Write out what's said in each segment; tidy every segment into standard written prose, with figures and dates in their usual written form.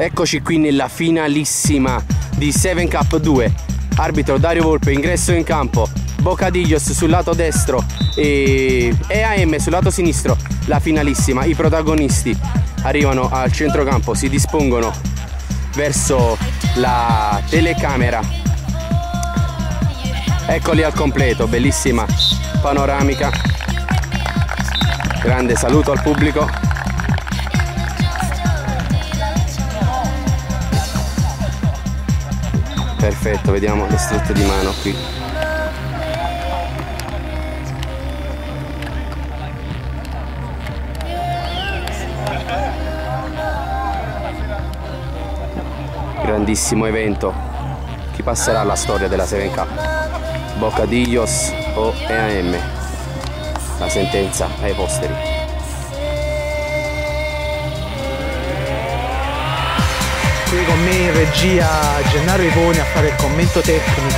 Eccoci qui nella finalissima di 7 Cup 2. Arbitro Dario Volpe, ingresso in campo. Bocadillos sul lato destro e EAM sul lato sinistro. La finalissima, i protagonisti arrivano al centrocampo, si dispongono verso la telecamera. Eccoli al completo, bellissima panoramica. Grande saluto al pubblico. Perfetto, vediamo le strette di mano qui. Grandissimo evento. Chi passerà alla storia della 7 Cup? Bocadillos o EAM? La sentenza ai posteri. Qui con me in regia Gennaro Ivoni a fare il commento tecnico.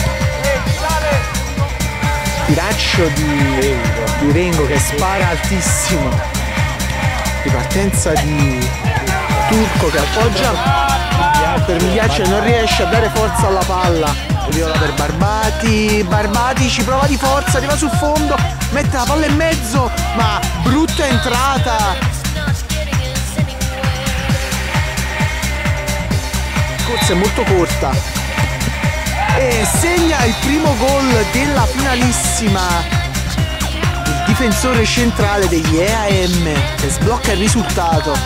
Tiraccio di Rengo che spara altissimo. Ripartenza di Turco che appoggia per Migliaccio, non riesce a dare forza alla palla. Viola per Barbati ci prova di forza, arriva sul fondo, mette la palla in mezzo, ma brutta entrata. Corsa è molto corta e segna il primo gol della finalissima il difensore centrale degli EAM che sblocca il risultato.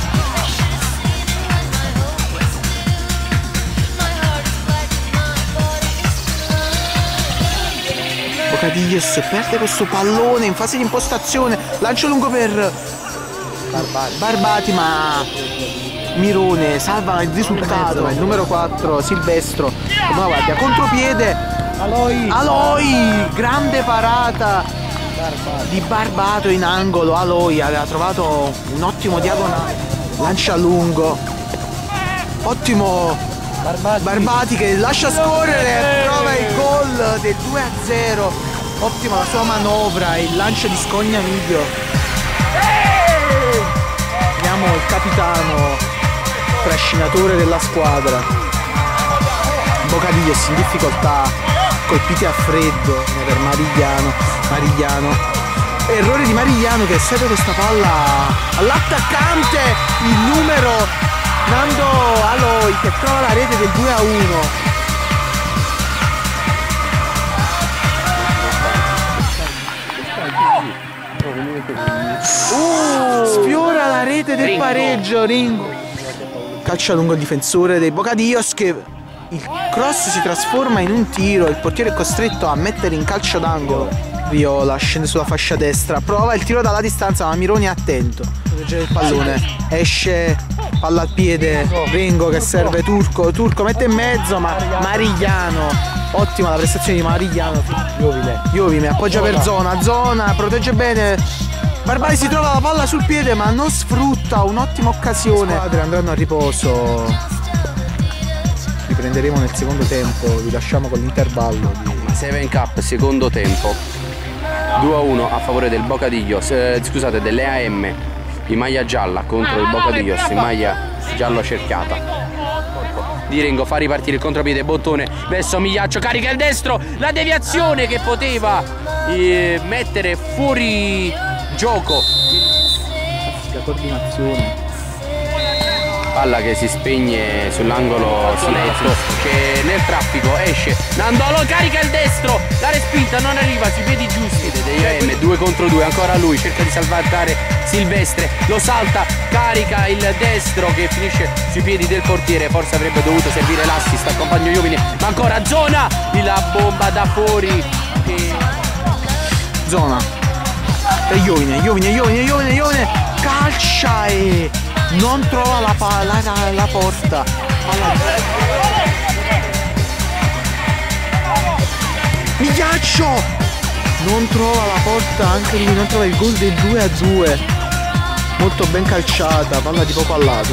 Bocadillos perde questo pallone in fase di impostazione, lancio lungo per Barbati, ma Mirone salva il risultato. Il numero 4 Silvestro, come la guardia, contropiede Aloi, grande parata di Barbato in angolo. Aloi aveva trovato un ottimo diagonale, lancia lungo, ottimo Barbati che lascia scorrere, trova il gol del 2-0. Ottima la sua manovra, il lancio di Scognamiglio. Vediamo il capitano trascinatore della squadra. Bocadillos in difficoltà, colpiti a freddo per Marigliano. Errore di Marigliano che serve questa palla all'attaccante, il numero Nando Aloi che trova la rete del 2-1. Sfiora la rete del pareggio Ringo. Calcia lungo il difensore dei Bocadillos che il cross si trasforma in un tiro, il portiere è costretto a mettere in calcio d'angolo. Viola scende sulla fascia destra, prova il tiro dalla distanza ma Mironi è attento. Proteggere il pallone, esce, palla al piede, Rengo che serve Turco mette in mezzo ma Marigliano, ottima la prestazione di Marigliano. Iovine appoggia per zona, protegge bene. Barbari si trova la palla sul piede ma non sfrutta un'ottima occasione. Le squadre andranno a riposo. Riprenderemo nel secondo tempo, vi lasciamo con l'intervallo di 7 Cup secondo tempo. 2-1 a favore del Bocadillos, scusate, dell'EAM in maglia gialla contro il Bocadillos in maglia giallo cerchiata. Di Rengo fa ripartire il contropiede, bottone verso Migliaccio, carica il destro, la deviazione che poteva mettere fuori gioco. la coordinazione. Palla che si spegne sull'angolo sinistro, che nel traffico esce Nandolo, carica il destro, la respinta non arriva sui piedi giusti degli 2 contro 2, ancora lui cerca di salvare Silvestre, lo salta, carica il destro che finisce sui piedi del portiere, forse avrebbe dovuto servire l'assist al compagno Iovine, ma ancora Zona, la bomba da fuori che... Zona e Iovine calcia e non trova la porta. Migliaccio non trova la porta, anche lui non trova il gol del 2-2. Molto ben calciata, palla di poco al lato.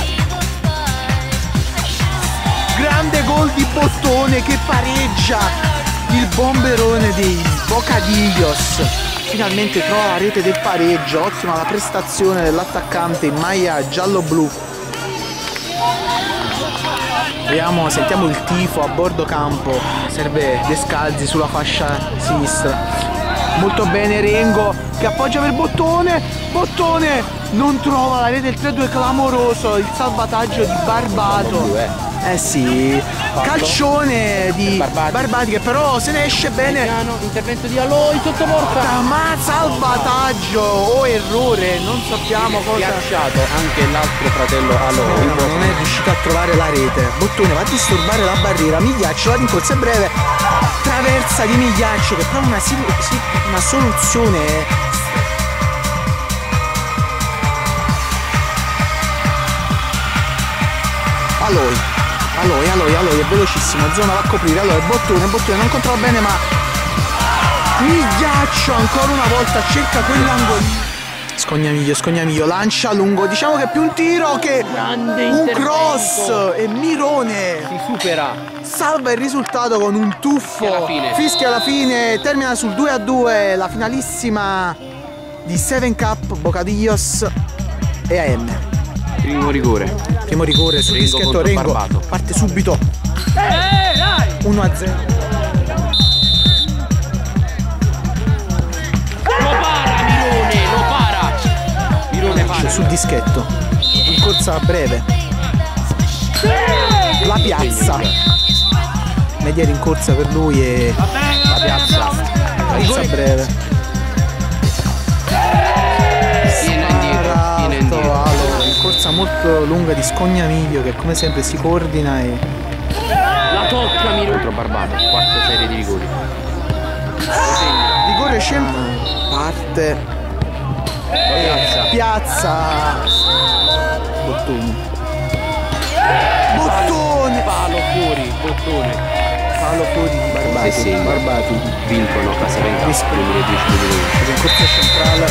Grande gol di Bottone che pareggia il bomberone dei Bocadillos. Finalmente trova la rete del pareggio, ottima la prestazione dell'attaccante in maglia giallo-blu. Vediamo, sentiamo il tifo a bordo campo. Serve De Scalzi sulla fascia sinistra. Molto bene Rengo che appoggia per Bottone. Bottone non trova la rete, il 3-2 clamoroso, il salvataggio di Barbato. Eh sì, calcione di Barbati che però se ne esce bene. Intervento di Aloi sotto porta. Ma salvataggio o errore, non sappiamo cosa. Schiacciato anche l'altro fratello Aloi. Non è riuscito a trovare la rete. Bottone va a disturbare la barriera. Migliaccio, la rincorsa è breve. Traversa di Migliaccio che prova una soluzione. Aloi è velocissimo, zona va a coprire. Allora Bottone non controlla bene, ma Migliaccio ancora una volta cerca quell'angolino. Scognamiglio, lancia lungo, diciamo che è più un tiro che un cross, e Mirone si supera, salva il risultato con un tuffo, fischia alla fine, termina sul 2-2 la finalissima di Seven Cup Bocadillos e AM. Primo rigore sul dischetto Rengo, parte subito 1-0. Mirone sul dischetto, in corsa breve, la piazza, media rincorsa per lui e la piazza breve. Corsa molto lunga di Scognamiglio che come sempre si coordina e la tocca Mirone contro Barbato, quarta serie di rigori. Rigore scelto, parte piazza Bottone, palo fuori di Barbati vincono la Seven Cup 2010-2011 in corsa centrale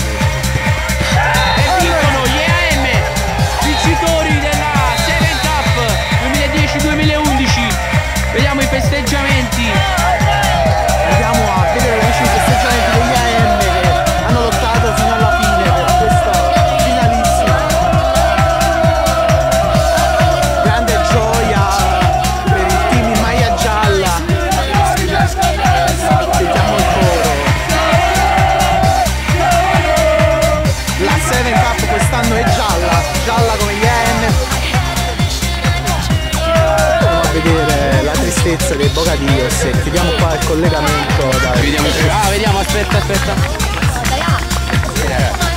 e vincono gli AM vincitori della Seven Cup 2010-2011. Vediamo i festeggiamenti, andiamo a vedere i festeggiamenti degli AM che hanno lottato fino alla fine per questa finalissima. Grande gioia per il team in maglia gialla. Sentiamo il coro. La Seven Cup quest'anno è gialla come gli AM. Andiamo a vedere la tristezza dei Bocadillos e chiudiamo qua il collegamento. vediamo, aspetta